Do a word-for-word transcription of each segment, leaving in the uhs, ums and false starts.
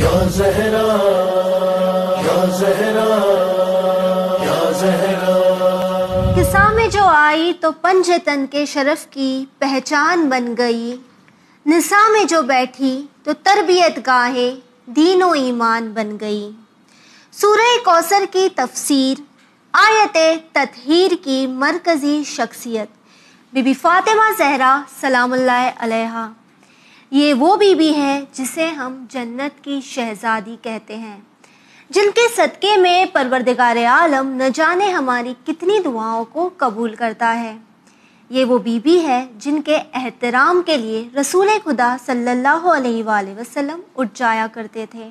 یا زہرا یا زہرا یا زہرا. قصہ میں جو آئی تو پنجے تن کے شرف کی پہچان بن گئی، نساء میں جو بیٹھی تو تربیت گاہے دین و ایمان بن گئی. سورہ کوثر کی تفسیر، آیت تطہیر کی مرکزی شخصیت بی بی فاطمہ زہرا سلام اللہ علیہا. یہ وہ بی بی ہے جسے ہم جنت کی شہزادی کہتے ہیں، جن کے صدقے میں پروردگار عالم نہ جانے ہماری کتنی دعاؤں کو قبول کرتا ہے. یہ وہ بی بی ہے جن کے احترام کے لیے رسول خدا صلی اللہ علیہ وآلہ وسلم اٹھ جایا کرتے تھے.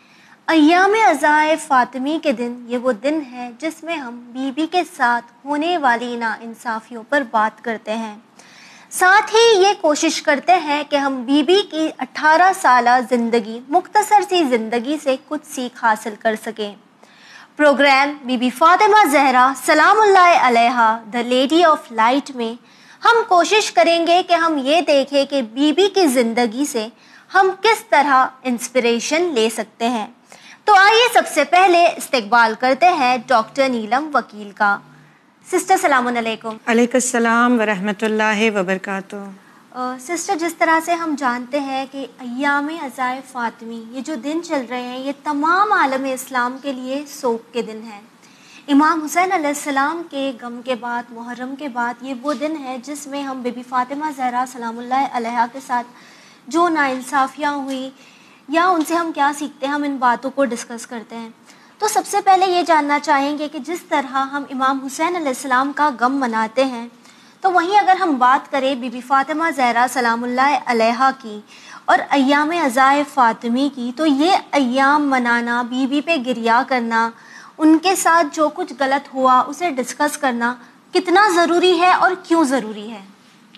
ایام عزائے فاطمی کے دن یہ وہ دن ہے جس میں ہم بی بی کے ساتھ ہونے والی ناانصافیوں پر بات کرتے ہیں. ساتھ ہی یہ کوشش کرتے ہیں کہ ہم بی بی کی اٹھارہ سالہ زندگی، مختصر سی زندگی سے کچھ سیکھ حاصل کر سکیں. پروگرام بی بی فاطمہ زہرا سلام اللہ علیہا دا لیڈی آف لائٹ میں ہم کوشش کریں گے کہ ہم یہ دیکھیں کہ بی بی کی زندگی سے ہم کس طرح انسپریشن لے سکتے ہیں. تو آئیے سب سے پہلے استقبال کرتے ہیں ڈاکٹر نیلم وکیل کا. سسٹر سلام علیکم. علیکم السلام ورحمۃ اللہ وبرکاتہ. سسٹر، جس طرح سے ہم جانتے ہیں کہ ایام عزائے فاطمی، یہ جو دن چل رہے ہیں، یہ تمام عالم اسلام کے لیے سوگ کے دن ہیں. امام حسین علیہ السلام کے غم کے بعد، محرم کے بعد، یہ وہ دن ہے جس میں ہم بی بی فاطمہ زہرا سلام اللہ علیہا کے ساتھ جو ناانصافیاں ہوئی یا ان سے ہم کیا سیکھتے ہیں، ہم ان باتوں کو ڈسکس کرتے ہیں. تو سب سے پہلے یہ جاننا چاہیں گے کہ جس طرح ہم امام حسین علیہ السلام کا غم مناتے ہیں، تو وہیں اگر ہم بات کریں بی بی فاطمہ زہرا سلام اللہ علیہا کی اور ایام عزائے فاطمی کی، تو یہ ایام منانا، بی بی پہ گریہ کرنا، ان کے ساتھ جو کچھ غلط ہوا اسے ڈسکس کرنا کتنا ضروری ہے اور کیوں ضروری ہے؟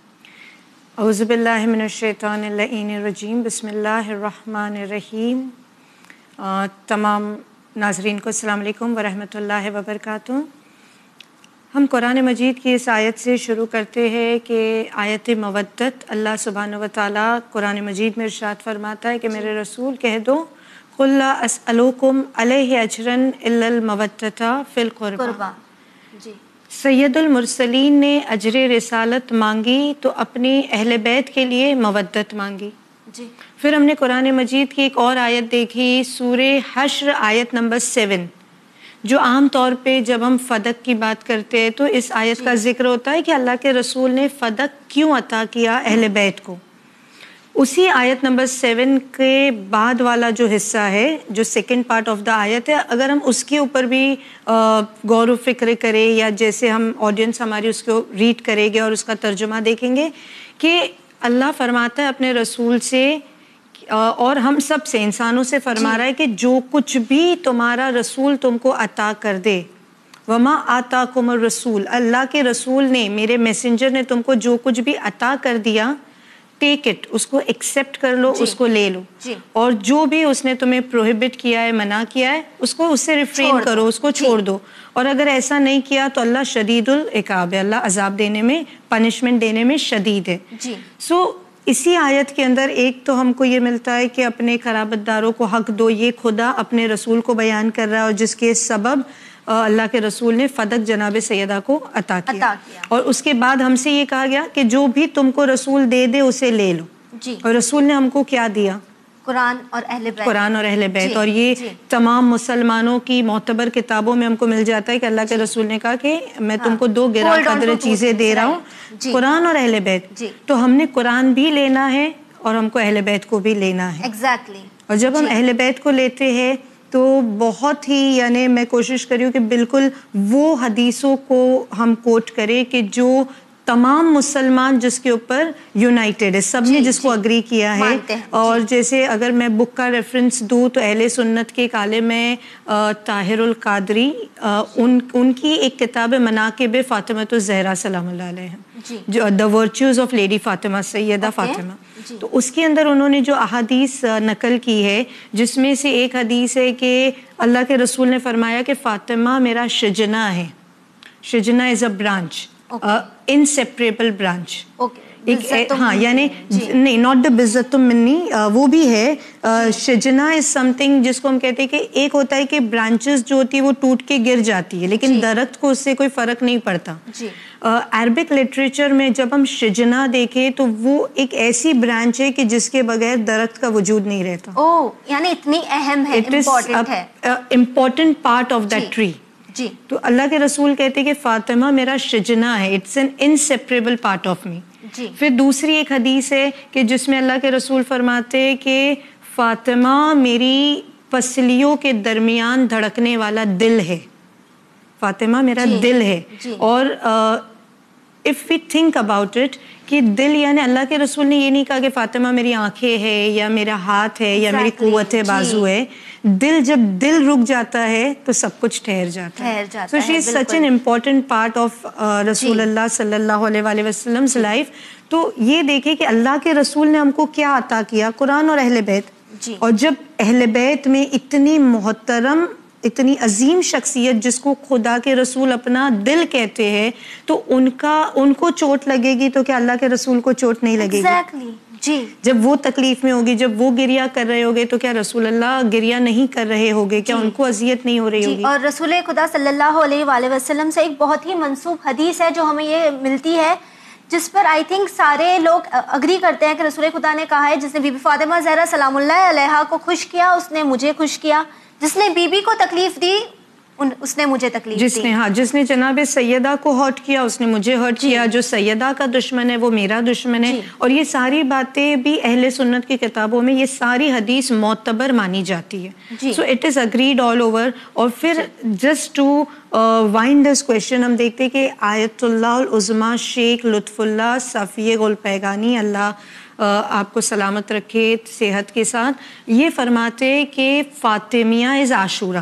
اعوذ باللہ من الشیطان اللعین الرجیم. بسم اللہ الرحمن الرحیم. تمام ناظرین کو السلام علیکم ورحمۃ اللہ وبرکاتہ. ہم قرآن مجید کی اس آیت سے شروع کرتے ہیں کہ آیت مودت. اللہ سبحانہ و تعالیٰ قرآن مجید میں ارشاد فرماتا ہے کہ میرے رسول کہہ دو قل لا اسألوکم علیہ اجرا الا المودۃ فی القربى. جی. سید المرسلین نے اجر رسالت مانگی تو اپنی اہل بیت کے لیے مودت مانگی. جی. پھر ہم نے قرآن مجید کی ایک اور آیت دیکھی، سورہ حشر آیت نمبر سیون، جو عام طور پہ جب ہم فدق کی بات کرتے ہیں تو اس آیت جی. کا ذکر ہوتا ہے کہ اللہ کے رسول نے فدق کیوں عطا کیا اہل بیت کو. اسی آیت نمبر سیون کے بعد والا جو حصہ ہے، جو سیکنڈ پارٹ آف دا آیت ہے، اگر ہم اس کے اوپر بھی غور و فکر کریں یا جیسے ہم آڈینس ہماری اس کو ریڈ کریں گے اور اس کا ترجمہ دیکھیں گے کہ اللہ فرماتا ہے اپنے رسول سے اور ہم سب سے، انسانوں سے فرما رہا ہے کہ جو کچھ بھی تمہارا رسول تم کو عطا کر دے، وما آتاکم الرسول، اللہ کے رسول نے، میرے میسنجر نے تم کو جو کچھ بھی عطا کر دیا، ٹیک اٹ، اس کو ایکسیپٹ کر لو، جی. اس کو لے لو. جی. اور جو بھی اس نے تمہیں پروہیبٹ کیا ہے، منع کیا ہے، اس کو اس سے ریفرین کرو، اس کو چھوڑ دو. اور اگر ایسا نہیں کیا تو اللہ شدید العقاب ہے، اللہ عذاب دینے میں، پنشمنٹ دینے میں شدید ہے. جی. سو اسی آیت کے اندر ایک تو ہم کو یہ ملتا ہے کہ اپنے قرابت داروں کو حق دو، یہ خدا اپنے رسول کو بیان کر رہا ہے اور جس کے سبب اللہ کے رسول نے فدق جناب سیدہ کو عطا کیا. عطا کیا. اور اس کے بعد ہم سے یہ کہا گیا کہ جو بھی تم کو رسول دے دے اسے لے لو. جی. اور رسول نے ہم کو کیا دیا؟ قرآن اور اہل بیت. قرآن اور اہل بیت. جی. اور یہ جی. تمام مسلمانوں کی معتبر کتابوں میں ہم کو مل جاتا ہے کہ اللہ کے رسول نے کہا کہ میں تم کو دو گرا قدر چیزیں دے رہا ہوں، جی. قرآن اور اہل بیت. جی. تو ہم نے قرآن بھی لینا ہے اور ہم کو اہل بیت کو بھی لینا ہے. ایگزیکٹلی. اور جب ہم اہل بیت کو لیتے ہیں تو بہت ہی، یعنی میں کوشش کری ہوں کہ بالکل وہ حدیثوں کو ہم کوٹ کریں کہ جو تمام مسلمان جس کے اوپر یونائٹیڈ ہے، سب نے جس کو اگری کیا ہے. اور جیسے اگر میں بک کا ریفرنس دوں تو اہل سنت کے ایک عالم ہے طاہر القادری، ان ان کی ایک کتاب مناقب فاطمۃ الزہرا سلام اللہ علیہ، جو the virtues of lady Fatima, Syeda Fatima. تو اس کے اندر انہوں نے جو احادیث نقل کی ہے، جس میں سے ایک حدیث ہے کہ اللہ کے رسول نے فرمایا کہ فاطمہ میرا شجنا ہے. شجنا is a branch, inseparable branch. ایک ہاں یعنی نہیں ناٹ دا بزت منی وہ بھی ہے. شجنا از سم تھنگ جس کو ہم کہتے ہیں کہ ایک ہوتا ہے کہ برانچز جو ہوتی ہے وہ ٹوٹ کے گر جاتی ہے لیکن درخت کو اس سے کوئی فرق نہیں پڑتا. عربک لٹریچر میں جب ہم شجنا دیکھیں تو وہ ایک ایسی برانچ ہے کہ جس کے بغیر درخت کا وجود نہیں رہتا. اوہ یعنی اتنی اہم ہے, امپورٹنٹ ہے, important part of that tree. جی تو اللہ کے رسول کہتے کہ فاطمہ میرا شجنا ہے, it's an inseparable part of me. جی. پھر دوسری ایک حدیث ہے کہ جس میں اللہ کے رسول فرماتے کہ فاطمہ میری پسلیوں کے درمیان دھڑکنے والا دل ہے, فاطمہ میرا جی. دل ہے. جی. اور if we think about it کہ دل یعنی اللہ کے رسول نے یہ نہیں کہا کہ فاطمہ میری آنکھیں ہے یا میرا ہاتھ ہے یا میری قوت ہے, بازو ہے. دل جب دل رک جاتا ہے تو سب کچھ ٹھہر جاتا ہے. So she is such an important part of رسول اللہ صلی اللہ علیہ وآلہ وسلم لائف. تو یہ دیکھیں کہ اللہ کے رسول نے ہم کو کیا عطا کیا, قرآن اور اہل بیت. اور جب اہل بیت میں اتنی محترم اتنی عظیم شخصیت جس کو خدا کے رسول اپنا دل کہتے ہیں تو ان کا ان کو چوٹ لگے گی تو کیا اللہ کے رسول کو چوٹ نہیں لگے گی؟ exactly. جی. جب وہ تکلیف میں ہوگی, جب وہ گریا کر رہے ہوگے تو کیا رسول اللہ گریا نہیں کر رہے ہوگے؟ کیا ان کو اذیت نہیں ہو رہی ہوگی؟ اور رسول خدا صلی اللہ علیہ وآلہ وسلم سے ایک بہت ہی منسوب حدیث ہے جو ہمیں یہ ملتی ہے جس پر آئی تھنک سارے لوگ اگری کرتے ہیں کہ رسول خدا نے کہا ہے جس نے بی بی فاطمہ زہرا سلام اللہ علیہا کو خوش کیا اس نے مجھے خوش کیا, جس نے بی بی کو تکلیف دی اس نے مجھے تکلیف دی. جس نے ہاں جس نے جناب سیدہ کو ہرٹ کیا اس نے مجھے ہرٹ کیا. جو سیدہ کا دشمن ہے وہ میرا دشمن ہے. اور یہ ساری باتیں بھی اہل سنت کی کتابوں میں یہ ساری حدیث معتبر مانی جاتی ہے. So it is agreed all over. اور پھر just to wind this question ہم دیکھتے کہ آیت اللہ العظمیٰ شیخ لطف اللہ صفیہ گل پیگانی اللہ آپ کو سلامت رکھے صحت کے ساتھ, یہ فرماتے کہ فاطمیہ از عاشورہ.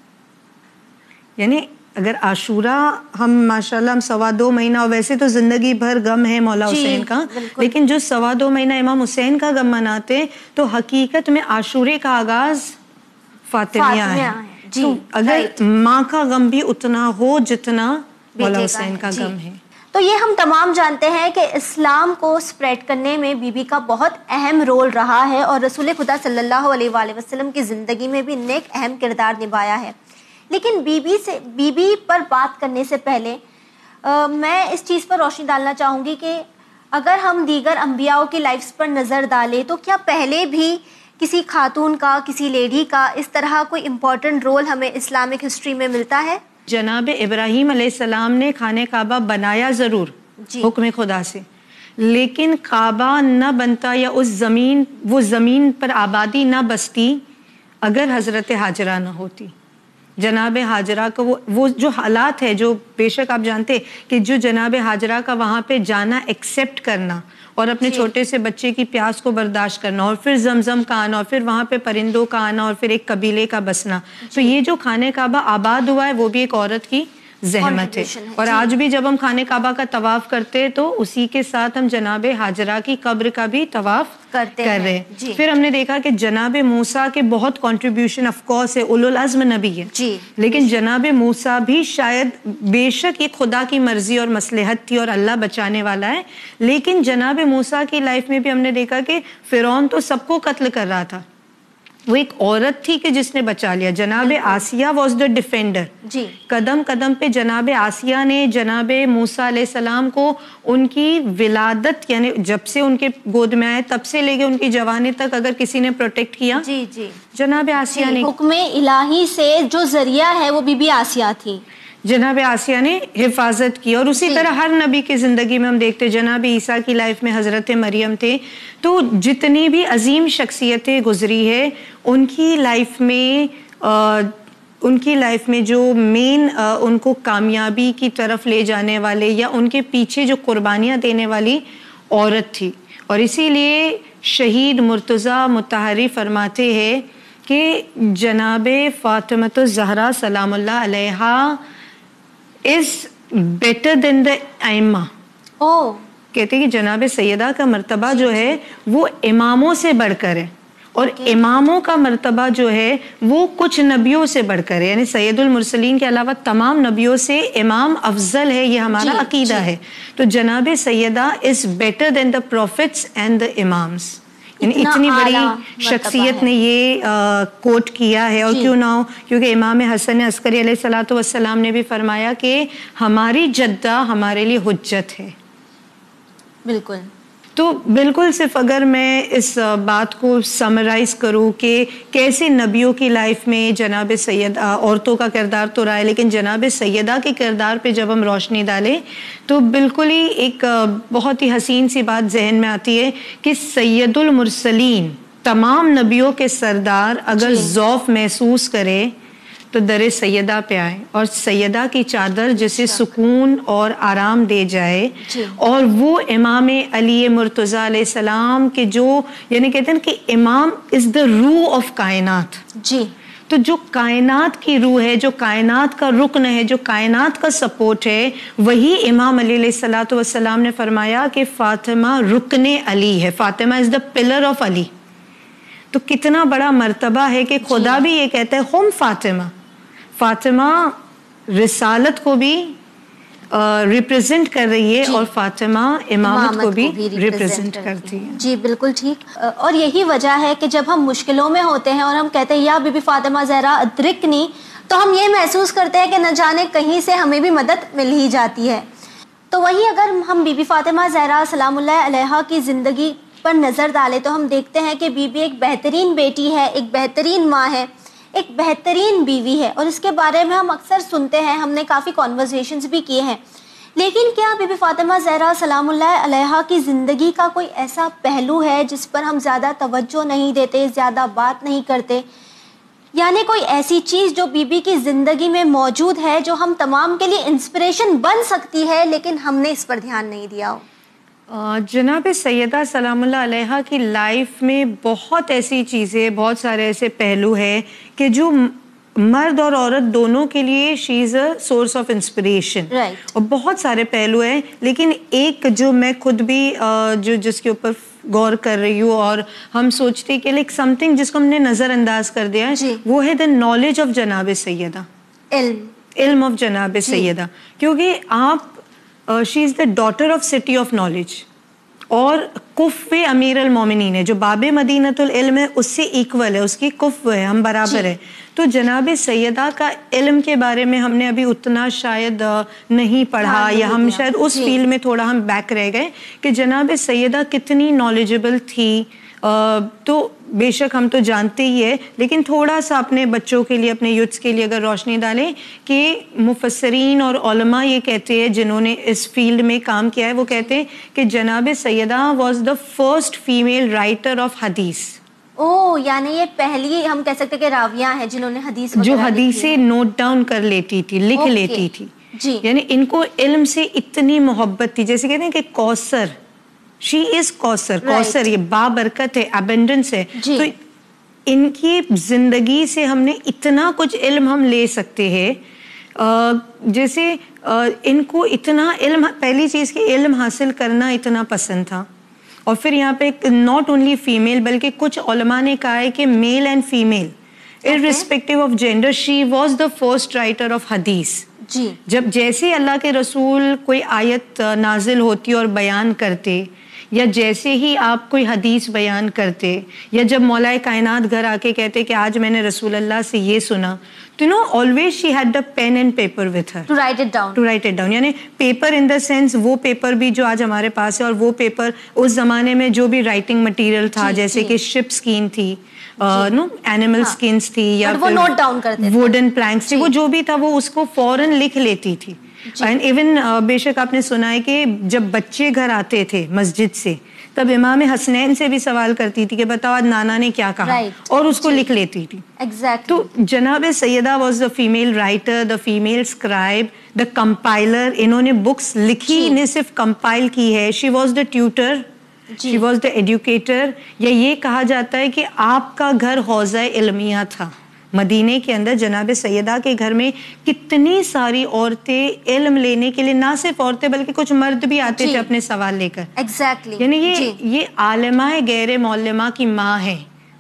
یعنی اگر عاشورہ ہم ماشاءاللہ ہم سوا دو مہینہ, اور ویسے تو زندگی بھر غم ہے مولا حسین کا, لیکن جو سوا دو مہینہ امام حسین کا غم مناتے تو حقیقت میں عاشورے کا آغاز فاطمیہ ہے. تو اگر ماں کا غم بھی اتنا ہو جتنا مولا حسین کا غم ہے. تو یہ ہم تمام جانتے ہیں کہ اسلام کو سپریڈ کرنے میں بی بی کا بہت اہم رول رہا ہے اور رسول خدا صلی اللہ علیہ وآلہ وسلم کی زندگی میں بھی نیک اہم کردار نبھایا ہے. لیکن بی بی سے بی بی پر بات کرنے سے پہلے آ, میں اس چیز پر روشنی ڈالنا چاہوں گی کہ اگر ہم دیگر انبیاء کی لائفز پر نظر ڈالیں تو کیا پہلے بھی کسی خاتون کا کسی لیڈی کا اس طرح کوئی امپورٹنٹ رول ہمیں اسلامک ہسٹری میں ملتا ہے؟ جناب ابراہیم علیہ السلام نے خانہ کعبہ بنایا ضرور جی. حکم خدا سے, لیکن کعبہ نہ بنتا یا اس زمین وہ زمین پر آبادی نہ بستی اگر حضرت ہاجرہ نہ ہوتی. جناب ہاجرہ کا وہ وہ جو حالات ہے, جو بے شک آپ جانتے کہ جو جناب ہاجرہ کا وہاں پہ جانا ایکسیپٹ کرنا اور اپنے جی. چھوٹے سے بچے کی پیاس کو برداشت کرنا, اور پھر زمزم کا آنا, اور پھر وہاں پہ پرندوں کا آنا, اور پھر ایک قبیلے کا بسنا جی. تو یہ جو خانہ کعبہ آباد ہوا ہے وہ بھی ایک عورت کی زحمت ہے. اور آج بھی جب ہم خانہ کعبہ کا طواف کرتے تو اسی کے ساتھ ہم جناب ہاجرہ کی قبر کا بھی طواف کرتے کر رہے ہیں. پھر ہم نے دیکھا کہ جناب موسیٰ کے بہت کنٹریبیوشن آف کورس ہے, اولو العزم نبی ہے جی. لیکن جناب موسیٰ بھی شاید بے شک ایک خدا کی مرضی اور مصلحت تھی اور اللہ بچانے والا ہے, لیکن جناب موسیٰ کی لائف میں بھی ہم نے دیکھا کہ فرعون تو سب کو قتل کر رہا تھا, وہ ایک عورت تھی کہ جس نے بچا لیا. جناب آسیہ واز دا ڈیفینڈر جی. قدم قدم پہ جناب آسیہ نے جناب موسیٰ علیہ السلام کو ان کی ولادت یعنی جب سے ان کے گود میں آئے تب سے لے کے ان کی جوانی تک اگر کسی نے پروٹیکٹ کیا جی جی جناب آسیہ نے. حکم الہی سے جو ذریعہ ہے وہ بی بی آسیہ تھی, جناب آسیہ نے حفاظت کی. اور اسی طرح ہر نبی کی زندگی میں ہم دیکھتے جناب عیسیٰ کی لائف میں حضرت مریم تھے. تو جتنی بھی عظیم شخصیتیں گزری ہے ان کی لائف میں آ, ان کی لائف میں جو مین ان کو کامیابی کی طرف لے جانے والے یا ان کے پیچھے جو قربانیاں دینے والی عورت تھی. اور اسی لیے شہید مرتضیٰ مطہری فرماتے ہیں کہ جناب فاطمۃ الزہرا سلام اللہ علیہا is better than the ائمہ. oh. کہتے ہیں کہ جناب سیدہ کا مرتبہ جو ہے وہ اماموں سے بڑھ کر ہے. اور اماموں کا مرتبہ جو ہے وہ کچھ نبیوں سے بڑھ کر ہے، یعنی سید المرسلین کے علاوہ تمام نبیوں سے امام افضل ہے، یہ ہمارا عقیدہ ہے. تو جناب Sayyida is better than the prophets and the imams. یعنی اتنی بڑی شخصیت نے یہ کوٹ کیا ہے. اور کیوں نہ ہو، کیونکہ امام حسن عسکری علیہ الصلوۃ والسلام نے بھی فرمایا کہ ہماری جدہ ہمارے لیے حجت ہے. بالکل. تو بالکل صرف اگر میں اس بات کو سمرائز کروں کہ کیسے نبیوں کی لائف میں جناب سید عورتوں کا کردار تو رہا ہے، لیکن جناب سیدہ کے کردار پہ جب ہم روشنی ڈالیں تو بالکل ہی ایک بہت ہی حسین سی بات ذہن میں آتی ہے کہ سید المرسلین تمام نبیوں کے سردار اگر ذوف محسوس کرے تو در سیدہ پہ آئے اور سیدہ کی چادر جسے سکون اور آرام دے جائے. اور وہ امام علی مرتضیٰ علیہ السلام کے جو یعنی کہتے ہیں کہ امام از دا روح آف کائنات. جی. تو جو کائنات کی روح ہے، جو کائنات کا رکن ہے، جو کائنات کا سپورٹ ہے، وہی امام علی علیہ الصلوۃ والسلام نے فرمایا کہ فاطمہ رکن علی ہے، Fatima is the pillar of Ali. تو کتنا بڑا مرتبہ ہے کہ خدا بھی یہ کہتا ہے ہم فاطمہ. فاطمہ رسالت کو بھی ریپرزینٹ کر رہی ہے اور فاطمہ امامت کو بھی ریپرزینٹ کرتی ہے. جی بالکل ٹھیک. اور یہی وجہ ہے کہ جب ہم مشکلوں میں ہوتے ہیں اور ہم کہتے ہیں یا بی بی فاطمہ زہرا ادرکنی، تو ہم یہ محسوس کرتے ہیں کہ نہ جانے کہیں سے ہمیں بھی مدد مل ہی جاتی ہے. تو وہیں اگر ہم بی بی فاطمہ زہرا سلام اللہ علیہا کی زندگی پر نظر ڈالیں تو ہم دیکھتے ہیں کہ بی بی ایک بہترین بیٹی ہے، ایک بہترین ماں ہے، ایک بہترین بیوی ہے. اور اس کے بارے میں ہم اکثر سنتے ہیں، ہم نے کافی کانورسیشنز بھی کیے ہیں. لیکن کیا بی بی فاطمہ زہرا سلام اللہ علیہا کی زندگی کا کوئی ایسا پہلو ہے جس پر ہم زیادہ توجہ نہیں دیتے، زیادہ بات نہیں کرتے؟ یعنی کوئی ایسی چیز جو بی بی کی زندگی میں موجود ہے جو ہم تمام کے لیے انسپریشن بن سکتی ہے لیکن ہم نے اس پر دھیان نہیں دیا ہو؟ جناب سیدہ سلام اللہ علیہا کی لائف میں بہت ایسی چیزیں، بہت سارے ایسے پہلو ہیں کہ جو مرد اور عورت دونوں کے لیے she is a source of inspiration. اور بہت سارے پہلو ہیں، لیکن ایک جو میں خود بھی جو جس کے اوپر غور کر رہی ہوں اور ہم سوچتے کہ لائک سم تھنگ جس کو ہم نے نظر انداز کر دیا ہے، وہ ہے دا نالج آف جناب سیدہ. علم علم آف جناب سیدہ. کیونکہ آپ she is the daughter of city of knowledge اور کف امیر المومنین ہے، جو باب مدینۃ العلم ہے اس سے ایکول ہے، اس کی کف ہے، ہم برابر ہے. تو جناب سیدہ کا علم کے بارے میں ہم نے ابھی اتنا شاید نہیں پڑھا یا ہم شاید اس فیلڈ میں تھوڑا ہم بیک رہ گئے کہ جناب سیدہ کتنی نالجبل تھی. تو بے شک ہم تو جانتے ہی ہے، لیکن تھوڑا سا اپنے بچوں کے لیے، اپنے یوتھس کے لیے اگر روشنی ڈالیں کہ مفسرین اور علماء یہ کہتے ہیں جنہوں نے اس فیلڈ میں کام کیا ہے، وہ کہتے ہیں کہ جناب Sayyida was the first female writer of حدیث. او یعنی یہ پہلی ہم کہہ سکتے کہ راویہ ہیں جنہوں نے حدیث جو حدیثیں نوٹ ڈاؤن کر لیتی تھی، لکھ لیتی تھی. جی. یعنی ان کو علم سے اتنی محبت تھی، جیسے کہتے ہیں کہ کوثر، شی از کوثر. کوثر یہ بابرکت ہے، ابنڈنس ہے. تو ان کی زندگی سے ہم نے اتنا کچھ علم ہم لے سکتے ہیں. جیسے ان کو اتنا علم، پہلی چیز کہ علم حاصل کرنا اتنا پسند تھا. اور پھر یہاں پہ ناٹ اونلی فیمیل بلکہ کچھ علماء نے کہا ہے کہ male and female irrespective of gender, she was the first writer of حدیث. جی. جب جیسے اللہ کے رسول کوئی آیت نازل ہوتی اور بیان کرتے، یا جیسے ہی آپ کوئی حدیث بیان کرتے، یا جب مولا کائنات گھر آ کے کہتے کہ آج میں نے رسول اللہ سے یہ سنا، تو no always she had the pen and paper with her to write it down to write it down. یعنی پیپر in the sense وہ پیپر بھی جو آج ہمارے پاس ہے، اور وہ پیپر اس زمانے میں جو بھی رائٹنگ مٹیریل تھا، جیسے کہ شپ اسکین تھی، نو اینیمل اسکینس تھی، یا وہ نوٹ ڈاؤن کرتے تھے، ووڈن پلانکس تھی، وہ جو بھی تھا وہ اس کو فوراً لکھ لیتی تھی. اینڈ ایون بے شک آپ نے سنا ہے کہ جب بچے گھر آتے تھے مسجد سے، تب امام حسنین سے بھی سوال کرتی تھی کہ بتاؤ آج نانا نے کیا کہا، اور اس کو لکھ لیتی تھی. ایگزیکٹلی. تو جناب Sayyida was the female writer, the female scribe, the compiler. انہوں نے بکس لکھی نے صرف کمپائل کی ہے. She was the tutor, she was the educator. یا یہ کہا جاتا ہے کہ آپ کا گھر حوضہ علمیہ تھا. مدینے کے اندر جناب سیدہ کے گھر میں کتنی ساری عورتیں علم لینے کے لیے، نہ صرف عورتیں بلکہ کچھ مرد بھی آتے تھے اپنے سوال لے کر. ایگزیکٹلی. یعنی یہ یہ عالمہ غیر معلمہ کی ماں ہے.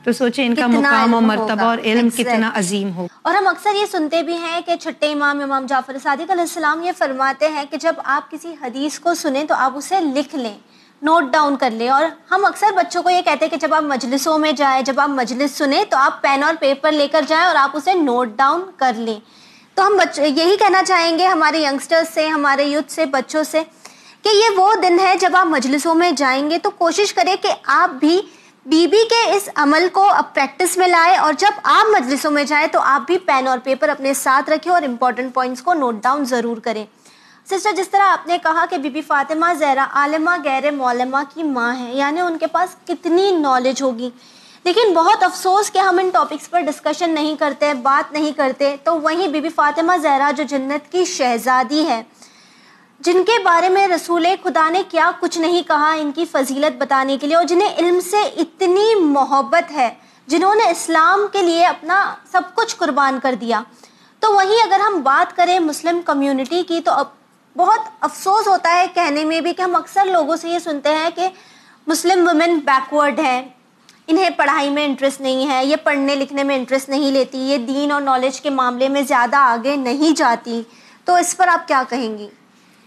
تو سوچیں ان کا کتنا مقام اور علم مرتبہ ہوگا. اور علم Exactly. کتنا عظیم ہو. اور ہم اکثر یہ سنتے بھی ہیں کہ چھٹے امام امام جعفر صادق علیہ السلام یہ فرماتے ہیں کہ جب آپ کسی حدیث کو سنیں تو آپ اسے لکھ لیں, نوٹ ڈاؤن کر لیں. اور ہم اکثر بچوں کو یہ کہتے ہیں کہ جب آپ مجلسوں میں جائیں, جب آپ مجلس سنیں تو آپ پین اور پیپر لے کر جائیں اور آپ اسے نوٹ ڈاؤن کر لیں. تو ہم بچ یہی کہنا چاہیں گے ہمارے ینگسٹرز سے, ہمارے یوتھ سے, بچوں سے کہ یہ وہ دن ہے جب آپ مجلسوں میں جائیں گے تو کوشش کریں کہ آپ بھی بی بی کے اس عمل کو اب پریکٹس میں لائیں, اور جب آپ مجلسوں میں جائیں تو آپ بھی پین اور پیپر اپنے ساتھ رکھیں اور امپورٹنٹ پوائنٹس کو نوٹ ڈاؤن ضرور کریں. سسٹر, جس طرح آپ نے کہا کہ بی بی فاطمہ زہرا عالمہ غیر معلمہ کی ماں ہے, یعنی ان کے پاس کتنی نالج ہوگی, لیکن بہت افسوس کہ ہم ان ٹاپکس پر ڈسکشن نہیں کرتے, بات نہیں کرتے. تو وہیں بی بی فاطمہ زہرا جو جنت کی شہزادی ہے, جن کے بارے میں رسول خدا نے کیا کچھ نہیں کہا ان کی فضیلت بتانے کے لیے, اور جنہیں علم سے اتنی محبت ہے, جنہوں نے اسلام کے لیے اپنا سب کچھ قربان کر دیا. تو وہیں اگر ہم بات کریں مسلم کمیونٹی کی تو اب بہت افسوس ہوتا ہے کہنے میں بھی کہ ہم اکثر لوگوں سے یہ سنتے ہیں کہ مسلم وومن بیکورڈ ہیں, انہیں پڑھائی میں انٹرسٹ نہیں ہے, یہ پڑھنے لکھنے میں انٹرسٹ نہیں لیتی, یہ دین اور نالج کے معاملے میں زیادہ آگے نہیں جاتی. تو اس پر آپ کیا کہیں گی؟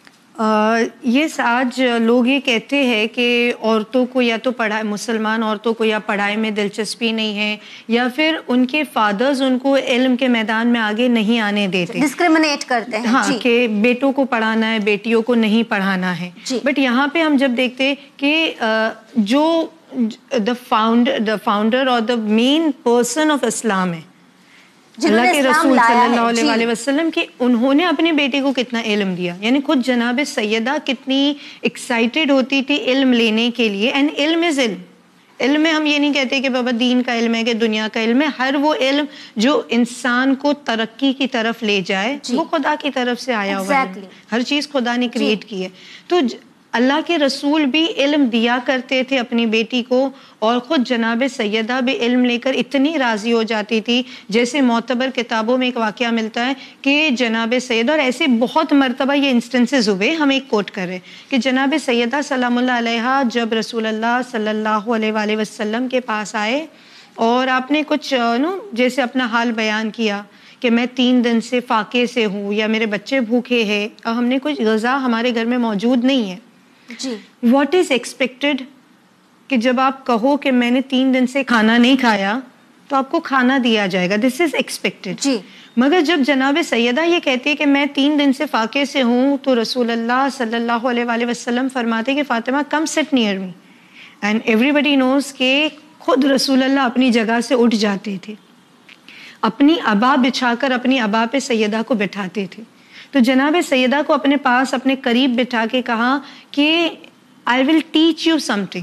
یہ آج لوگ یہ کہتے ہیں کہ عورتوں کو یا تو پڑھائی, مسلمان عورتوں کو یا پڑھائی میں دلچسپی نہیں ہے, یا پھر ان کے فادرز ان کو علم کے میدان میں آگے نہیں آنے دیتے, ڈسکریمنیٹ کرتے ہیں. ہاں جی. کہ بیٹوں کو پڑھانا ہے, بیٹیوں کو نہیں پڑھانا ہے. جی. بٹ یہاں پہ ہم جب دیکھتے کہ جو دا فاؤنڈر دا فاؤنڈر اور دا مین پرسن آف اسلام ہے اللہ کے رسول صلی اللہ علیہ وآلہ وسلم کہ انہوں نے اپنے بیٹے کو کتنا علم دیا. یعنی خود جناب سیدہ کتنی ایکسائٹیڈ ہوتی تھی علم لینے کے لیے. اینڈ علم از علم. علم میں ہم یہ نہیں کہتے کہ بابا دین کا علم ہے کہ دنیا کا علم ہے. ہر وہ علم جو انسان کو ترقی کی طرف لے جائے وہ خدا کی طرف سے آیا ہوا ہے. ہر چیز خدا نے کریٹ کی ہے. تو اللہ کے رسول بھی علم دیا کرتے تھے اپنی بیٹی کو, اور خود جناب سیدہ بھی علم لے کر اتنی راضی ہو جاتی تھی. جیسے معتبر کتابوں میں ایک واقعہ ملتا ہے کہ جناب سیدہ, اور ایسے بہت مرتبہ یہ انسٹنسز ہوئے, ہم ایک کوٹ کر رہے کہ جناب سیدہ سلام اللہ علیہا جب رسول اللہ صلی اللہ علیہ وآلہ وسلم کے پاس آئے اور آپ نے کچھ نو جیسے اپنا حال بیان کیا کہ میں تین دن سے فاقے سے ہوں یا میرے بچے بھوکے ہیں اور ہم نے کچھ غذا ہمارے گھر میں موجود نہیں ہے. جی. واٹ از ایکسپیکٹڈ کہ جب آپ کہو کہ میں نے تین دن سے کھانا نہیں کھایا تو آپ کو کھانا دیا جائے گا. دس از ایکسپیکٹڈ. جی. مگر جب جناب سیدہ یہ کہتی ہے کہ میں تین دن سے فاقے سے ہوں تو رسول اللہ صلی اللہ علیہ وآلہ وسلم فرماتے کہ Fatima come sit near me. And everybody knows کہ خود رسول اللہ اپنی جگہ سے اٹھ جاتے تھے, اپنی ابا بچھا کر اپنی ابا پہ سیدہ کو بٹھاتے تھے. تو جناب سیدہ کو اپنے پاس اپنے قریب بٹھا کے کہا کہ I will teach you something,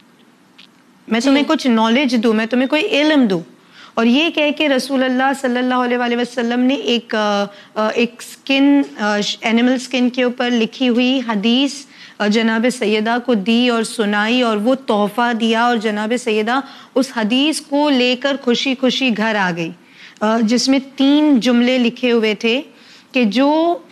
میں تمہیں کچھ نالج دوں, میں تمہیں کوئی علم دوں. اور یہ کہہ کے رسول اللہ صلی اللہ علیہ وآلہ وسلم نے ایک ایک سکن اینیمل سکن کے اوپر لکھی ہوئی حدیث جناب سیدہ کو دی اور سنائی, اور وہ تحفہ دیا, اور جناب سیدہ اس حدیث کو لے کر خوشی خوشی گھر آ گئی, جس میں تین جملے لکھے ہوئے تھے کہ جو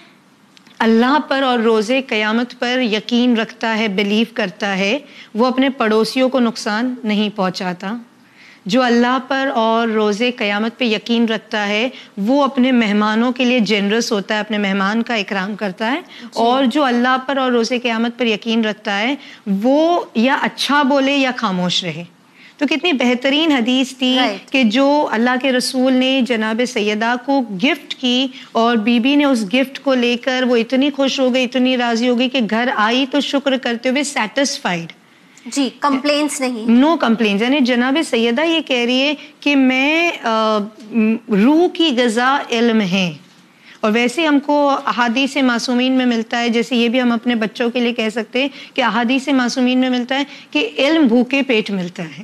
اللہ پر اور روز قیامت پر یقین رکھتا ہے, بلیو کرتا ہے, وہ اپنے پڑوسیوں کو نقصان نہیں پہنچاتا. جو اللہ پر اور روز قیامت پہ یقین رکھتا ہے وہ اپنے مہمانوں کے لیے جنرس ہوتا ہے, اپنے مہمان کا اکرام کرتا ہے. اور جو اللہ پر اور روز قیامت پر یقین رکھتا ہے وہ یا اچھا بولے یا خاموش رہے. تو کتنی بہترین حدیث تھی right. کہ جو اللہ کے رسول نے جناب سیدہ کو گفٹ کی, اور بی بی نے اس گفٹ کو لے کر وہ اتنی خوش ہو گئی, اتنی راضی ہو گئی کہ گھر آئی تو شکر کرتے ہوئے سیٹسفائیڈ. جی, کمپلینس نہیں, نو کمپلینس. یعنی جناب سیدہ یہ کہہ رہی ہے کہ میں روح کی غذا علم ہے. اور ویسے ہم کو احادیث معصومین میں ملتا ہے, جیسے یہ بھی ہم اپنے بچوں کے لیے کہہ سکتے ہیں کہ احادیث معصومین میں ملتا ہے کہ علم بھوکے پیٹ ملتا ہے.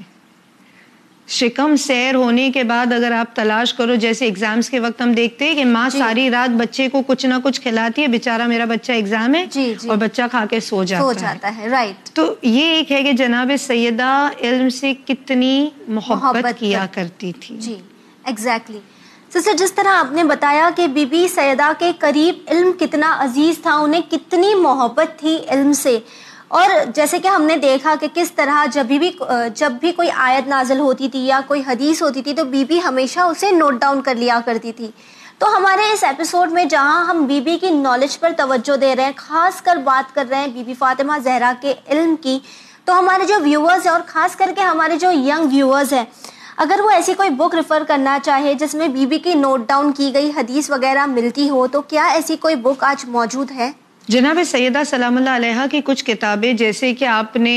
شکم سیر ہونے کے بعد اگر آپ تلاش کرو, جیسے ایگزامز کے وقت ہم دیکھتے ہیں کہ ماں جی. ساری رات بچے کو کچھ نہ کچھ کھلاتی ہے, بیچارہ میرا بچہ ایگزام ہے جی جی. اور بچہ کھا کے سو جاتا, سو جاتا ہے رائٹ. تو یہ ایک ہے کہ جناب سیدہ علم سے کتنی محبت, محبت کیا کرتی تھی. جی ایگزیکٹلی. سسٹر, جس طرح آپ نے بتایا کہ بی بی سیدہ کے قریب علم کتنا عزیز تھا, انہیں کتنی محبت تھی علم سے, اور جیسے کہ ہم نے دیکھا کہ کس طرح جب بھی جب بھی کوئی آیت نازل ہوتی تھی یا کوئی حدیث ہوتی تھی تو بی بی ہمیشہ اسے نوٹ ڈاؤن کر لیا کرتی تھی. تو ہمارے اس ایپیسوڈ میں جہاں ہم بی بی کی نالج پر توجہ دے رہے ہیں, خاص کر بات کر رہے ہیں بی بی فاطمہ زہرا کے علم کی, تو ہمارے جو ویورز ہیں اور خاص کر کے ہمارے جو ینگ ویورز ہیں, اگر وہ ایسی کوئی بک ریفر کرنا چاہے جس میں بی بی کی نوٹ ڈاؤن کی گئی حدیث وغیرہ ملتی ہو, تو کیا ایسی کوئی بک آج موجود ہے؟ جناب سیدہ سلام اللہ علیہا کی کچھ کتابیں, جیسے کہ آپ نے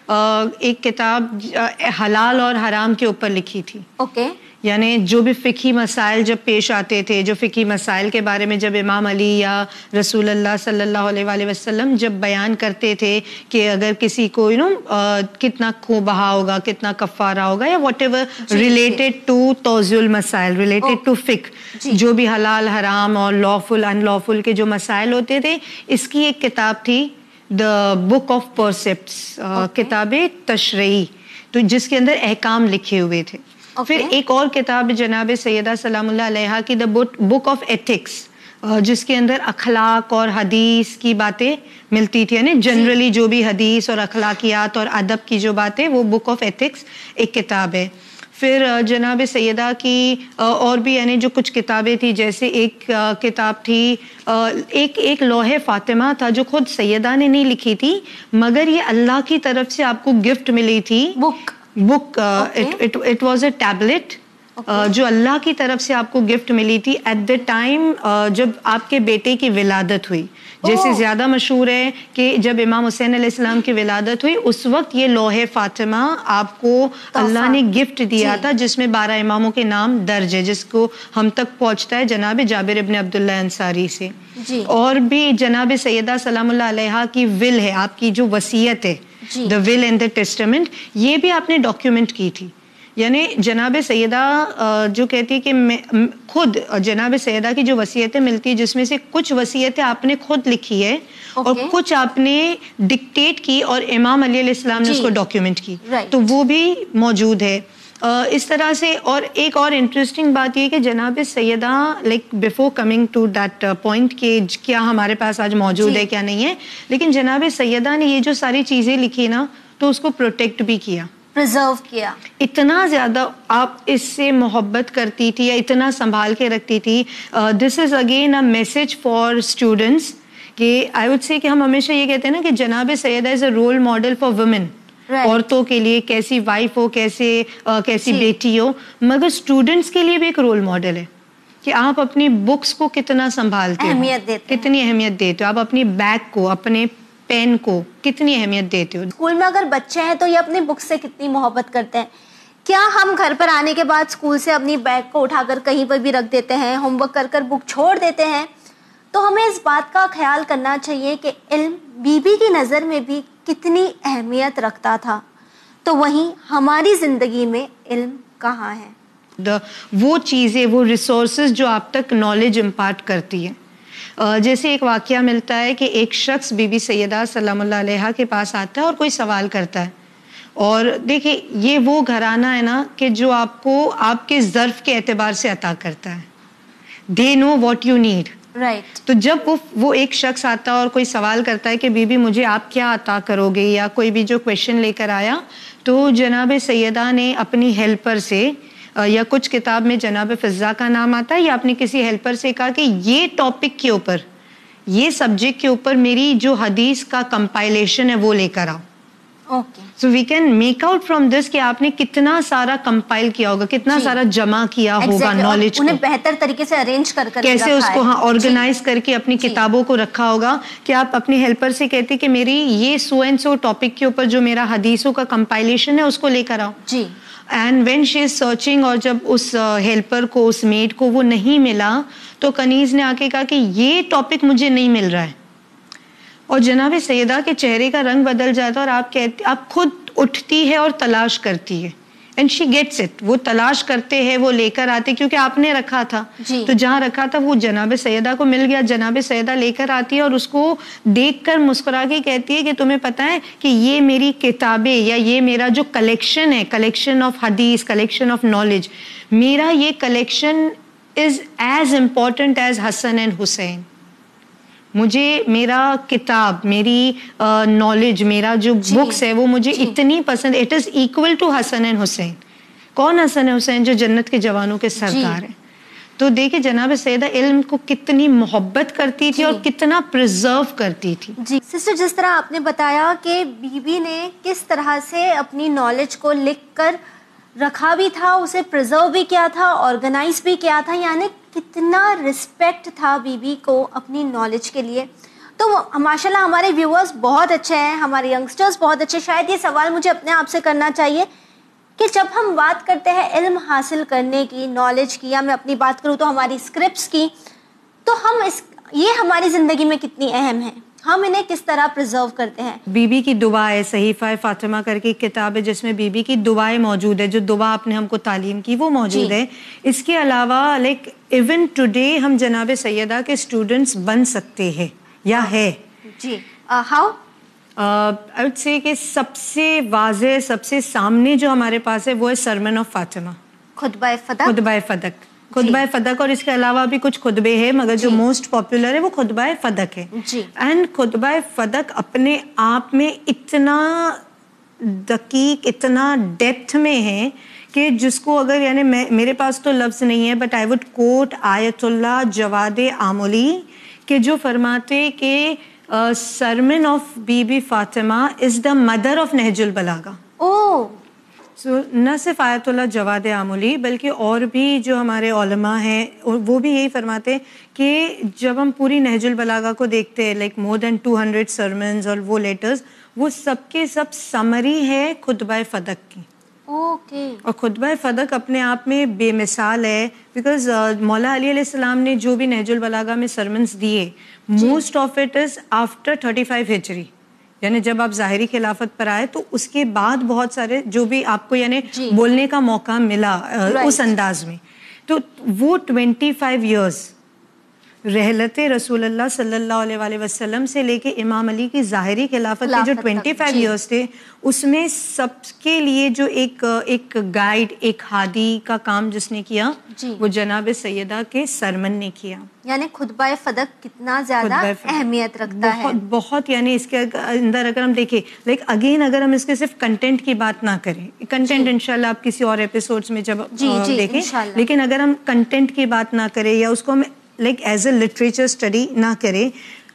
ایک کتاب حلال اور حرام کے اوپر لکھی تھی. اوکے. یعنی جو بھی فقہی مسائل جب پیش آتے تھے, جو فقہی مسائل کے بارے میں جب امام علی یا رسول اللہ صلی اللہ علیہ وآلہ وسلم جب بیان کرتے تھے کہ اگر کسی کو یو نو کتنا خون بہا ہوگا, کتنا کفارہ ہوگا, یا واٹ ایور ریلیٹڈ ٹو توضیع المسائل, ریلیٹڈ ٹو فقہ, جو بھی حلال حرام اور لافل ان لافل کے جو مسائل ہوتے تھے, اس کی ایک کتاب تھی دا بک آف پرسیپٹس, کتاب تشریعی, تو جس کے اندر احکام لکھے ہوئے تھے. Okay. پھر ایک اور کتاب جناب سیدہ سلام اللہ علیہا کی دا بک آف ایتھکس, جس کے اندر اخلاق اور حدیث کی باتیں ملتی تھی, یعنی جنرلی جو بھی حدیث اور اخلاقیات اور ادب کی جو باتیں, وہ بک آف ایتھکس ایک کتاب ہے. پھر جناب سیدہ کی اور بھی یعنی جو کچھ کتابیں تھیں, جیسے ایک کتاب تھی, ایک ایک لوح فاطمہ تھا جو خود سیدہ نے نہیں لکھی تھی, مگر یہ اللہ کی طرف سے آپ کو گفٹ ملی تھی. Book book it was a tablet جو اللہ کی طرف سے آپ کو گفٹ ملی تھی ایٹ دا ٹائم جب آپ کے بیٹے کی ولادت ہوئی. جیسے زیادہ مشہور ہے کہ جب امام حسین علیہ السلام کی ولادت ہوئی, اس وقت یہ لوح فاطمہ آپ کو اللہ نے گفٹ دیا تھا, جس میں بارہ اماموں کے نام درج ہے, جس کو ہم تک پہنچتا ہے جناب جابر ابن عبداللہ انصاری سے. اور بھی جناب سیدہ سلام اللہ علیہا کی ول ہے, آپ کی جو وصیت ہے, دا ول اینڈ دا ٹیسٹمنٹ, یہ بھی آپ نے ڈاکیومنٹ کی تھی. یعنی جناب سیدہ جو کہتی ہے کہ میں خود جناب سیدہ کی جو وصیتیں ملتی ہیں, جس میں سے کچھ وصیتیں آپ نے خود لکھی ہے اور کچھ آپ نے ڈکٹیٹ کی اور امام علی علیہ السلام نے اس کو ڈاکیومنٹ کی, تو وہ بھی موجود ہے. اس طرح سے. اور ایک اور انٹرسٹنگ بات یہ کہ جناب Sayyida like before coming to that point کہ کیا ہمارے پاس آج موجود ہے کیا نہیں ہے, لیکن جناب سیدہ نے یہ جو ساری چیزیں لکھی نا, تو اس کو پروٹیکٹ بھی کیا, پرزرو کیا. اتنا زیادہ آپ اس سے محبت کرتی تھی یا اتنا سنبھال کے رکھتی تھی. This is again a message for students کہ آئی وڈ سے کہ ہم ہمیشہ یہ کہتے ہیں نا کہ جناب Sayyida is a role model for women, عورتوں کے لیے, کیسی وائف ہو, کیسے کیسی بیٹی ہو, مگر اسٹوڈنٹس کے لیے بھی ایک رول ماڈل ہے کہ آپ اپنی بکس کو کتنا سنبھالتے ہو, کتنی اہمیت دیتے ہو, آپ اپنی بیگ کو, اپنے پین کو کتنی اہمیت دیتے ہو. اسکول میں اگر بچے ہیں تو یہ اپنی بک سے کتنی محبت کرتے ہیں. کیا ہم گھر پر آنے کے بعد اسکول سے اپنی بیگ کو اٹھا کر کہیں پر بھی رکھ دیتے ہیں, ہوم ورک کر کر بک چھوڑ دیتے ہیں؟ تو ہمیں اس بات کا خیال کرنا چاہیے کہ علم بی بی کی نظر میں بھی کتنی اہمیت رکھتا تھا, تو وہیں ہماری زندگی میں علم کہاں ہے؟ وہ چیزیں, وہ ریسورسز جو آپ تک نالج امپارٹ کرتی ہیں. جیسے ایک واقعہ ملتا ہے کہ ایک شخص بی بی سیدہ سلام اللہ علیہا کے پاس آتا ہے اور کوئی سوال کرتا ہے, اور دیکھیں یہ وہ گھرانہ ہے نا کہ جو آپ کو آپ کے ظرف کے اعتبار سے عطا کرتا ہے. They know what you need, right. تو جب وہ وہ ایک شخص آتا ہے اور کوئی سوال کرتا ہے کہ بی بی مجھے آپ کیا عطا کرو گے, یا کوئی بھی جو کویشچن لے کر آیا, تو جناب سیدہ نے اپنی ہیلپر سے, یا کچھ کتاب میں جناب فضا کا نام آتا ہے, یا اپنے کسی ہیلپر سے کہا کہ یہ ٹاپک کے اوپر, یہ سبجیکٹ کے اوپر میری جو حدیث کا کمپائلیشن ہے وہ لے کر آؤ. Okay. So we can make out from this کہ آپ نے کتنا سارا کمپائل کیا ہوگا, کتنا سارا جمع کیا ہوگا نالج کو, انہیں بہتر طریقے سے ارینج کر کر کیسے اس کو ہاں آرگنائز کر کے اپنی کتابوں کو رکھا ہوگا. کہ آپ اپنی ہیلپر سے کہتے کہ میری یہ سو اینڈ سو ٹاپک کے اوپر جو میرا حدیثوں کا کمپائلیشن ہے اس کو لے کر آؤ. جی. And when she is searching, اور جب اس ہیلپر کو, اس میڈ کو وہ نہیں ملا, تو کنیز نے آ کے کہا کہ یہ ٹاپک مجھے نہیں مل رہا ہے. اور جناب سیدہ کے چہرے کا رنگ بدل جاتا ہے, اور آپ کہتے آپ خود اٹھتی ہے اور تلاش کرتی ہے, اینڈ شی گیٹس اٹ. وہ تلاش کرتے ہیں, وہ لے کر آتے, کیونکہ آپ نے رکھا تھا, تو جہاں رکھا تھا وہ جناب سیدہ کو مل گیا. جناب سیدہ لے کر آتی ہے اور اس کو دیکھ کر مسکرا کے کہتی ہے کہ تمہیں پتہ ہے کہ یہ میری کتابیں, یا یہ میرا جو کلیکشن ہے, کلیکشن آف حدیث, کلیکشن آف نالج, میرا یہ collection is as important as Hasan and Husain. مجھے میرا کتاب، میری نالج، میرا جو بکس ہے وہ مجھے اتنی پسند. It is equal to Hasan and Husain. کون حسن حسین؟ جو جنت کے جوانوں کے سردار ہیں. تو دیکھیں جناب سیدہ علم کو کتنی محبت کرتی تھی اور کتنا پرزرو کرتی تھی. جی سسٹر، جس طرح آپ نے بتایا کہ بی بی نے کس طرح سے اپنی نالج کو لکھ کر رکھا بھی تھا، اسے پرزرو بھی کیا تھا، آرگنائز بھی کیا تھا، یعنی کتنا رسپیکٹ تھا بی بی کو اپنی نالج کے لیے. تو ماشاء اللہ ہمارے ویورز بہت اچھے ہیں، ہمارے ینگسٹرز بہت اچھے. شاید یہ سوال مجھے اپنے آپ سے کرنا چاہیے کہ جب ہم بات کرتے ہیں علم حاصل کرنے کی، نالج کی، یا میں اپنی بات کروں تو ہماری اسکرپٹس کی، تو ہم اس یہ ہماری زندگی میں کتنی اہم ہیں، ہم انہیں کس طرح پرزرو کرتے ہیں. بی بی کی دعائیں، صحیفہ فاطمہ کر کے ایک کتاب ہے جس میں بی بی کی دعائیں موجود ہے، جو دعا آپ نے ہم کو تعلیم کی وہ موجود ہے. اس کے علاوہ لائک ایون ٹوڈے ہم جناب سیدہ کے اسٹوڈنٹس بن سکتے ہیں یا ہے. جی ہاؤ؟ آئی وڈ سے کہ سب سے واضح، سب سے سامنے جو ہمارے پاس ہے وہ ہے سرمن آف فاطمہ، خطبہ فدق. خطبہ فدق خطبہ فدق اور اس کے علاوہ بھی کچھ خطبے ہیں، مگر جو موسٹ پاپولر ہے وہ خطبہ فدق ہے. اینڈ خطبہ فدق اپنے آپ میں اتنا دقیق، اتنا ڈیپتھ میں ہے کہ جس کو اگر یعنی میں میرے پاس تو لفظ نہیں ہے، بٹ آئی وڈ کوٹ آیت اللہ جواد آملی کہ جو فرماتے کہ سرمن آف بی be Fatima is the mother of Nahj al-Balagha. او سو نہ صرف آیت اللہ جواد آملی بلکہ اور بھی جو ہمارے علماء ہیں وہ بھی یہی فرماتے کہ جب ہم پوری نہج البلاغہ کو دیکھتے ہیں، like more than two hundred sermons اور وہ لیٹرز، وہ سب کے سب سمری ہے خطبہ فدق کی. اوکے. اور خطبہ فدق اپنے آپ میں بے مثال ہے، بیکاز مولا علی علیہ السلام نے جو بھی نہج البلاغہ میں سرمنز دیے، most of it is after thirty five ہجری، یعنی جب آپ ظاہری خلافت پر آئے تو اس کے بعد بہت سارے جو بھی آپ کو یعنی بولنے کا موقع ملا اس انداز میں. تو وہ ٹوینٹی فائیو ایئرس رحلت رسول اللہ صلی اللہ علیہ وآلہ وسلم سے لے کے امام علی کی ظاہری خلافت کے جو ٹوینٹی فائیو ایئرس تھے، اس میں سب کے لیے جو ایک ایک گائیڈ، ایک ہادی کا کام جس نے کیا وہ جناب سیدہ کے سرمن نے کیا. یعنی خطبہ فدق کتنا زیادہ اہمیت رکھتا ہے. بہت بہت یعنی اس کے اندر اگر ہم دیکھیں، لائک اگین اگر ہم اس کے صرف کنٹینٹ کی بات نہ کریں، کنٹینٹ انشاءاللہ آپ کسی اور ایپیسوڈز میں جب دیکھیں، لیکن اگر ہم کنٹینٹ کی بات نہ کریں یا اس کو ہم like as a literature study نہ کریں،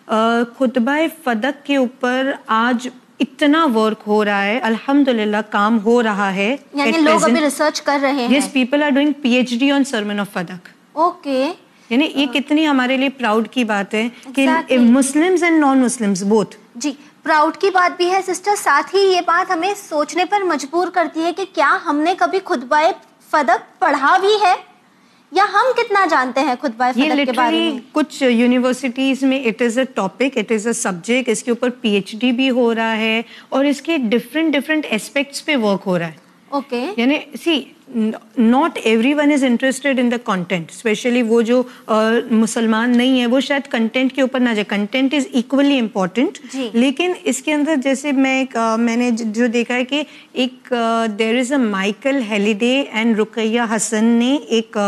خطبہ فدق کے اوپر آج اتنا ورک ہو رہا ہے، الحمدللہ کام ہو رہا ہے. یعنی لوگ ابھی ریسرچ کر رہے ہیں. Yes, people are doing P H D on sermon of Fadak. Okay. یعنی یہ کتنی ہمارے لیے پراؤڈ کی بات ہے کہ Muslims and non Muslims both. جی پراؤڈ کی بات بھی ہے سسٹر، ساتھ ہی یہ بات ہمیں سوچنے پر مجبور کرتی ہے کہ کیا ہم نے کبھی خطبہ فدق پڑھا بھی ہے، یا ہم کتنا جانتے ہیں خطبہ فدق کے بارے میں. کچھ یونیورسٹیز میں it is a topic, it is a subject, اس کے اوپر پی ایچ ڈی بھی ہو رہا ہے اور اس کے ڈفرینٹ ڈفرینٹ اسپیکٹس پہ ورک ہو رہا ہے. اوکے. یعنی see not everyone is interested in the content, especially وہ جو مسلمان نہیں ہے وہ شاید کنٹینٹ کے اوپر نہ جائے. کنٹینٹ از ایکولی امپورٹنٹ، لیکن اس کے اندر جیسے میں میں نے جو دیکھا ہے کہ ایک there is a Michael Halliday and Ruqaiya Hasan نے ایک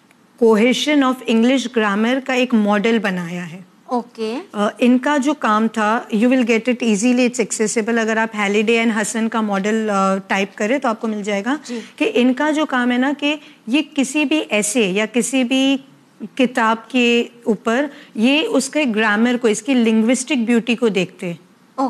کوہیشن آف انگلش گرامر کا ایک ماڈل بنایا ہے. اوکے. ان کا جو کام تھا، you will get it easily, it's accessible. اگر آپ ہیلیڈے اینڈ حسن کا ماڈل ٹائپ کریں تو آپ کو مل جائے گا کہ ان کا جو کام ہے نا کہ یہ کسی بھی ایسے یا کسی بھی کتاب کے اوپر یہ اس کے گرامر کو، اس کی لنگوسٹک بیوٹی کو دیکھتے ہیں.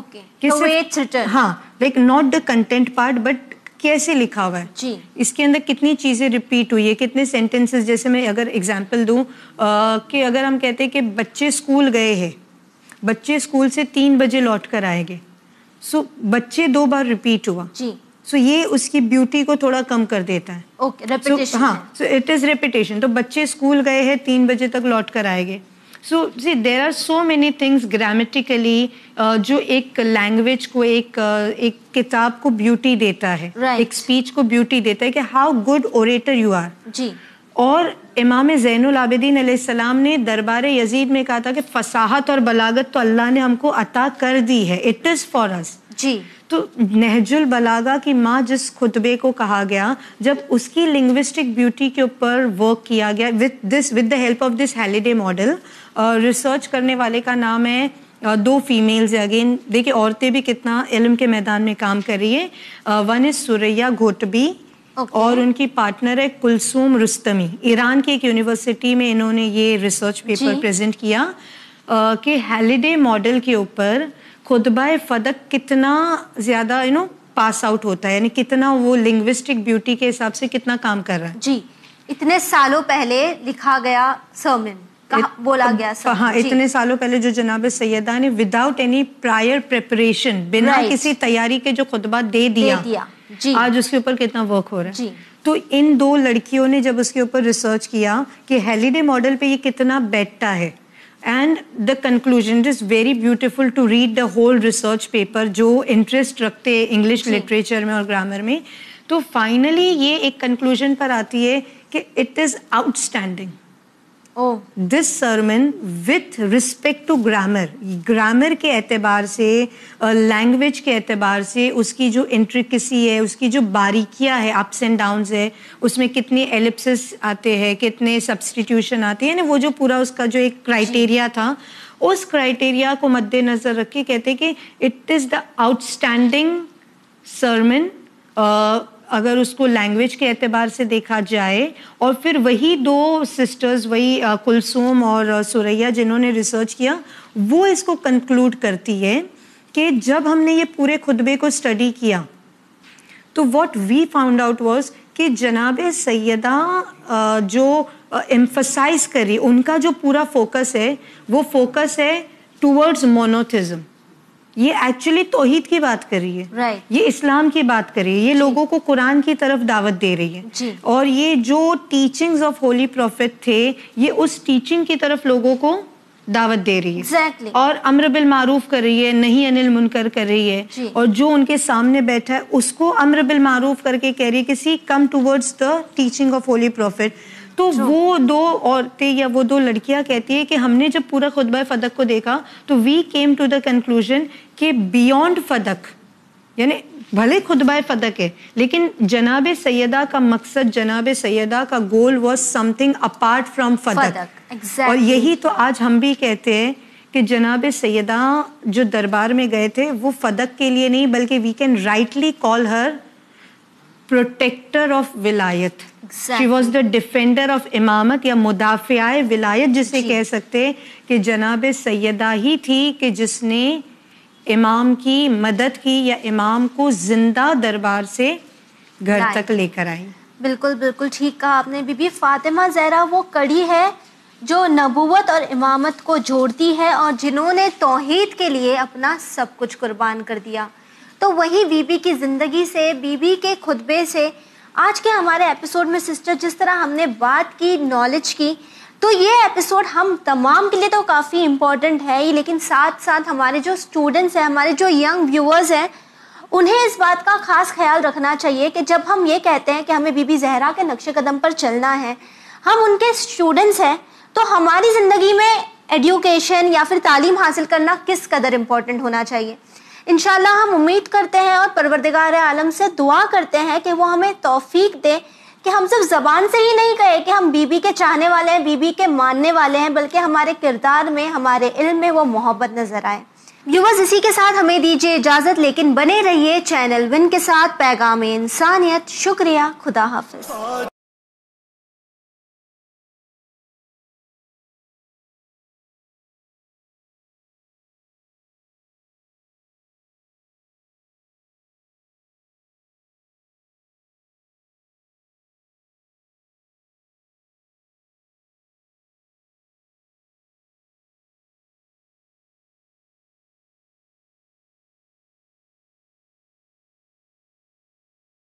اوکے. ہاں، like not the content part but کیسے لکھا ہوا ہے، جی اس کے اندر کتنی چیزیں ریپیٹ ہوئی ہے، کتنے سینٹینسز. جیسے میں اگر اگزامپل دوں کہ اگر ہم کہتے ہیں کہ بچے اسکول گئے ہیں، بچے اسکول سے تین بجے لوٹ کر آئیں گے، سو بچے دو بار ریپیٹ ہوا، جی سو یہ اس کی بیوٹی کو تھوڑا کم کر دیتا ہے. اوکے. ریپیٹیشن. ہاں، سو اٹ از ریپیٹیشن. تو بچے اسکول گئے ہیں، تین بجے تک لوٹ کر آئیں گے. So see there are so many things grammatically جو ایک لینگویج کو، ایک ایک کتاب کو بیوٹی دیتا ہے، ایک اسپیچ کو بیوٹی دیتا ہے کہ how good orator you are. جی. اور امام زین العابدین علیہ السلام نے دربار یزید میں کہا تھا کہ فصاحت اور بلاغت تو اللہ نے ہم کو عطا کر دی ہے، اٹ از فار اس. جی. تو نہج البلاغہ کی ماں جس خطبے کو کہا گیا, جب اس کی لنگوسٹک بیوٹی کے اوپر ورک کیا گیا with this with the help of this Halliday model, research کرنے والے کا نام ہے, دو فیمیلز ہیں, اگین دیکھیں عورتیں بھی کتنا علم کے میدان میں کام کر رہی ہیں. ون از سوریا گھوٹبی اور ان کی پارٹنر ہے کلثوم رستمی. ایران کی ایک یونیورسٹی میں انہوں نے یہ ریسرچ پیپر پریزنٹ کیا کہ ہیلیڈے ماڈل کے اوپر خطبہ فدق کتنا زیادہ یو نو پاس آؤٹ ہوتا ہے, یعنی کتنا وہ لنگوسٹک بیوٹی کے حساب سے کتنا کام کر رہا ہے. جی, اتنے سالوں پہلے لکھا گیا سرمن, بولا گیا سرمن. ہاں, اتنے سالوں پہلے جو جناب سیدہ نے وداؤٹ اینی پرائر پریپریشن, بنا کسی تیاری کے جو خطبہ دے دیا, آج اس کے اوپر کتنا ورک ہو رہا ہے. تو ان دو لڑکیوں نے جب اس کے اوپر ریسرچ کیا کہ ہیلیڈے ماڈل پہ یہ کتنا بیٹھتا ہے, and the conclusion is very beautiful to read the whole research paper جو انٹرسٹ رکھتے انگلش لٹریچر میں اور گرامر میں. تو فائنلی یہ ایک کنکلوژن پر آتی ہے کہ it is outstanding this sermon with respect to grammar. Grammar کے اعتبار سے, لینگویج کے اعتبار سے, اس کی جو انٹریکسی ہے, اس کی جو باریکیاں ہے, اپس اینڈ ڈاؤنز ہے, اس میں کتنے ایلپسس آتے ہیں, کتنے سبسٹیٹیوشن آتے ہیں, یعنی وہ جو پورا اس کا جو ایک کرائٹیریا تھا, اس کرائٹیریا کو مد نظر رکھ کے کہتے کہ it is the outstanding sermon اگر اس کو لینگویج کے اعتبار سے دیکھا جائے. اور پھر وہی دو سسٹرز, وہی کلثوم اور سوریا جنہوں نے ریسرچ کیا, وہ اس کو کنکلوڈ کرتی ہے کہ جب ہم نے یہ پورے خطبے کو اسٹڈی کیا تو what we found out was کہ جناب سیدہ جو ایمفسائز کری, ان کا جو پورا فوکس ہے وہ فوکس ہے ٹورڈز مونوتھزم. یہ ایکچولی توحید کی بات کر رہی ہے, یہ اسلام کی بات کر رہی ہے, یہ لوگوں کو قرآن کی طرف دعوت دے رہی ہے, اور یہ جو ٹیچنگز آف ہولی پروفیٹ تھے یہ اس ٹیچنگ کی طرف لوگوں کو دعوت دے رہی ہے, اور امر بالمعروف کر رہی ہے, نہیں انل منکر کر رہی ہے, اور جو ان کے سامنے بیٹھا ہے اس کو امر بالمعروف کر کے کہہ رہی ہے کہ she come towards the teaching of holy prophet. تو وہ دو عورتیں یا وہ دو لڑکیاں کہتی ہے کہ ہم نے جب پورا خطبہ فدق کو دیکھا تو we came to the conclusion کہ بیونڈ فدق, یعنی بھلے خطبہ فدق ہے لیکن جناب سیدہ کا مقصد, جناب سیدہ کا goal was something apart from Fadak. اور یہی تو آج ہم بھی کہتے ہیں کہ جناب سیدہ جو دربار میں گئے تھے وہ فدق کے لیے نہیں, بلکہ we can rightly call her protector of ولایت. She was the defender of امامت یا مدافع ولایت, جسے کہہ سکتے کہ جناب سیدہ ہی تھی کہ جس نے امام کی مدد کی یا امام کو زندہ دربار سے گھر تک لے کر آئی. بالکل بالکل ٹھیک کہا آپ نے. بی بی فاطمہ زہرا وہ کڑی ہے جو نبوت اور امامت کو جوڑتی ہے, اور جنہوں نے توحید کے لیے اپنا سب کچھ قربان کر دیا. تو وہی بی بی کی زندگی سے, بی بی کے خطبے سے آج کے ہمارے ایپیسوڈ میں سسٹر جس طرح ہم نے بات کی, نالج کی, تو یہ ایپیسوڈ ہم تمام کے لیے تو کافی امپورٹنٹ ہے ہی, لیکن ساتھ ساتھ ہمارے جو اسٹوڈنٹس ہیں, ہمارے جو ینگ ویورز ہیں, انہیں اس بات کا خاص خیال رکھنا چاہیے کہ جب ہم یہ کہتے ہیں کہ ہمیں بی بی زہرا کے نقش قدم پر چلنا ہے, ہم ان کے اسٹوڈنٹس ہیں, تو ہماری زندگی میں ایڈوکیشن یا پھر تعلیم حاصل کرنا کس قدر امپورٹنٹ ہونا چاہیے. انشاءاللہ ہم امید کرتے ہیں اور پروردگار عالم سے دعا کرتے ہیں کہ وہ ہمیں توفیق دے کہ ہم صرف زبان سے ہی نہیں کہے کہ ہم بی بی کے چاہنے والے ہیں, بی بی کے ماننے والے ہیں, بلکہ ہمارے کردار میں, ہمارے علم میں وہ محبت نظر آئے. ویورز اسی کے ساتھ ہمیں دیجیے اجازت, لیکن بنے رہیے چینل ون کے ساتھ. پیغام انسانیت. شکریہ, خدا حافظ.